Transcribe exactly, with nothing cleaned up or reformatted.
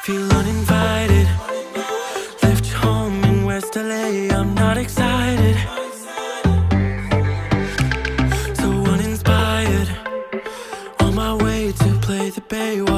feel uninvited. Left home in West L A, I'm not excited. So uninspired, on my way to play the Bay.